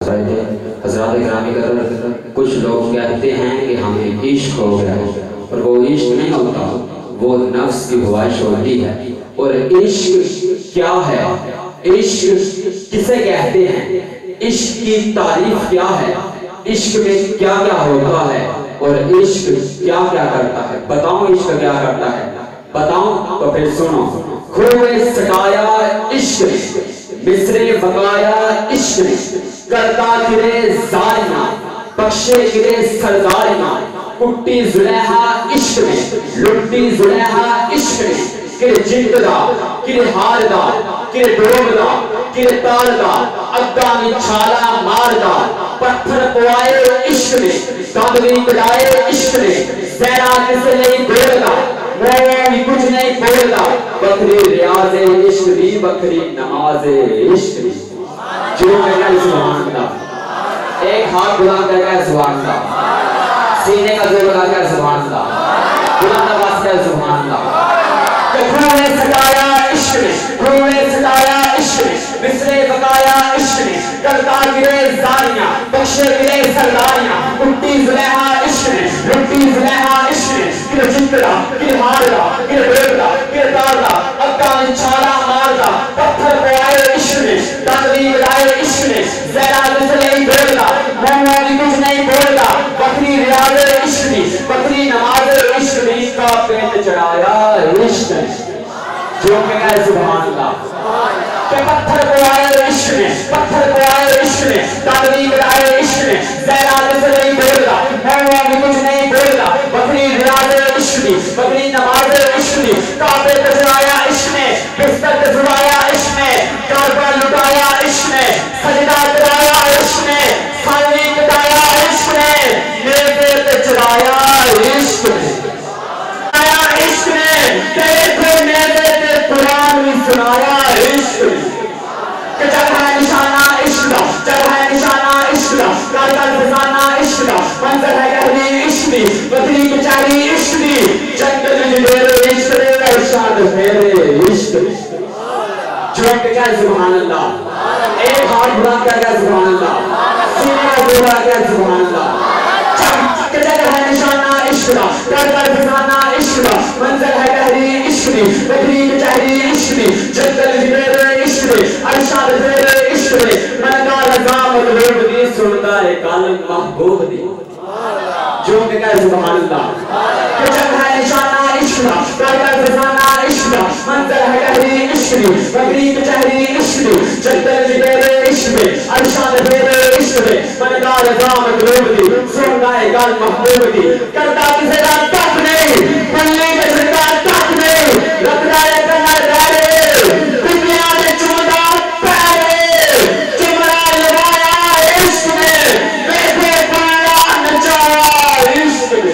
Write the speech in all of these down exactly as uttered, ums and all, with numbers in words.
رہے تھے حضرات گرامی قدر، کچھ لوگ کہتے ہیں کہ ہمیں عشق ہو گیا ہے، اور وہ عشق نہیں ہوتا، وہ نفس کی خواہش ہوتی ہے۔ اور عشق کیا ہے؟ عشق کسے کہتے ہیں؟ عشق کی تعریف کیا ہے؟ عشق میں کیا کیا ہوتا ہے؟ اور عشق کیا کیا کرتا ہے؟ بتاؤں عشق کیا کرتا ہے؟ بتاؤں تو پھر سنو۔ کھوئے سٹایا عشق نے، مصرے بقایا عشق نے، کرتا گرے زاریاں، بخشے گرے سرداریاں، کٹی زلیحہ عشق نے، لٹی زلیحہ عشق نے، کرے جنگ دا، کرے ہار دا، کرے ڈوب دا، کرے تال دا، اگانی چھالا مار دا، پتھر پوائے عشق نے، قدری کلائے عشق نے، زیرہ کسے نہیں بول دا، موی کچھ نہیں بول دا، بکری ریاض عشق دی، بکری نماز عشق دی۔ جو کہنا ہے سبحان اللہ، ایک ہاتھ بلند کر کے سبحان اللہ، سینے کا زور لگا کر سبحان اللہ، بلند آواز کر سبحان اللہ۔ کہ کھونے سٹایا عشق نے، کھونے سٹایا عشق نے، مصرے بقایا عشق نے، کرتا گرے زاریاں، بخشے گرے سرداریاں، اٹھی زلیحہ عشق نے، لٹی زلیحہ عشق نے، کہ جتنا کہ ہاردا کہ ڈوبدا کہ تاردا، اگانی چھالا ماردا، پتھر پوائے عشق نے، تقریب لائے عشق نے، زیرہ نسلیں بولدا، مولی کچھ نہیں بولدا، بکری ریاض عشق نے، بکری نماز عشق نے، کا پینڈ چڑھایا عشق نے۔ جو کہنا ہے سبحان اللہ، کہ پتھر پوائے عشق نے، پتھر پوائے عشق نے، تقریب لائے عشق نے، زیرہ نسلیں بولدا، مولی کچھ نہیں بولدا، بکری ریاض عشق نے، بکری نماز عشق نے، کعبے تجرایا عشق نے، بستر تجرایا عشق نے، کعبہ لٹایا عشق نے، سجدہ کرایا عشق نے، خالی کٹایا عشق نے، میرے تجرایا عشق نے، آیا عشق نے، تیرے پھر میرے تے قرآن بھی سنایا عشق نے، کہ جب ہے نشانہ عشق دا، جب ہے نشانہ عشق دا، کر کر فضانہ عشق دا، منظر ہے گہری عشق دی، بدری کچاری عشق دی، جنگل جبیر عشق دے، ارشاد میرے عشق دی۔ جو کہا سبحان اللہ، ایک ہاتھ بلند کر کے سبحان اللہ، سینے کا زور لگا کے سبحان اللہ۔ کہ جب ہے نشانہ عشق دا، کر کر فضانہ عشق دا، منظر ہے گہری عشق دی، بدری کچاری عشق دی، جنگل جبیر عشق دی، ارشاد میرے عشق دی، میں کا رضا مطلوب دی، سنتا ہے کالم محبوب دی۔ جو کہا سبحان اللہ، کہ جب ہے نشانہ عشق دا، کر کر فضانہ عشق دا، منظر ہے گہری عشق دی، بدری کچاری عشق دی، جنگل جبیر عشق دی، ارشاد میرے عشق دی، میں کا رضا مطلوب دی، سنتا ہے کالم محبوب دی۔ کرتا کسی دا تک نہیں، پلے کے زندہ تک نہیں، رکھنا ہے کنر دارے، دنیا میں چوندہ پیرے، چمرا لگایا عشق نے، بیٹھے پڑا نچایا عشق نے۔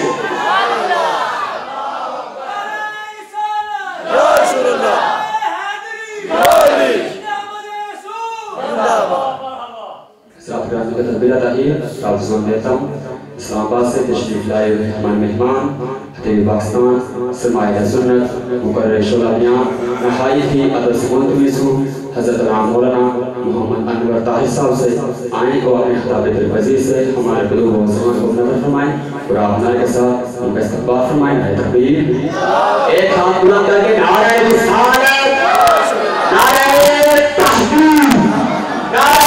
ساتھ گرامی کا تدبیرہ تحیر آپ سن دیتا ہوں۔ اسلام آباد سے تشریف لائے ہوئے ہمارے مہمان خطیب پاکستان سرمایہ سنت مقرر شولالیاں نہایت ہی ادب سے منتویس ہوں حضرت رام مولانا محمد انور طاہر صاحب سے آئیں اور اپنے خطاب دلپذیر سے ہمارے قلوب و زمان کو نظر فرمائیں اور آپ نعرے کے ساتھ ان کا استقبال فرمائیں۔ نعرہ تکبیر، ایک ہاتھ بلند کر کے نعرہ رسالت، نعرہ تحقیق، نعرہ